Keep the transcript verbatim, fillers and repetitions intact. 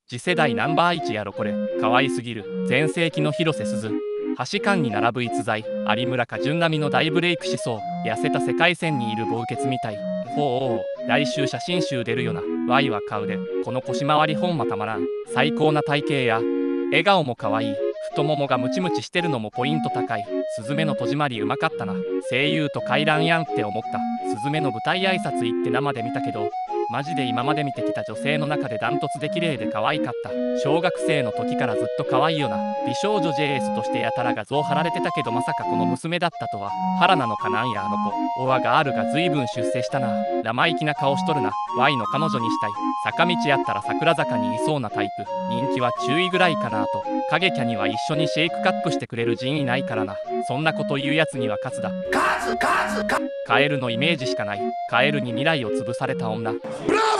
次世代ナンバーいちやろこれ。可愛すぎる。全盛期の広瀬すず。橋館に並ぶ逸材。有村架純並みの大ブレイクしそう。痩せた世界線にいる冒険みたい。ほう、来週写真集出るよな。ワイは買うで。この腰回り本間たまらん。最高な体型や笑顔も可愛い。太ももがムチムチしてるのもポイント高い。スズメの戸締まりうまかったな。声優と回覧やんって思った。スズメの舞台挨拶行って生で見たけど、マジで今まで見てきた女性の中でダントツで綺麗で可愛かった。小学生の時からずっと可愛いよな。美少女 ジェイエス としてやたら画像貼られてたけど、まさかこの娘だったとは。腹なのかなんやあの子。オアガールが随分出世したな。生意気な顔しとるな。ワイの彼女にしたい。坂道やったら桜坂にいそうなタイプ。人気は注意ぐらいかなと。影キャには一緒にシェイクカップしてくれる人いないからな。そんなこと言うやつにはカツだ。カツカツカカエルのイメージしかない。カエルに未来を潰された女。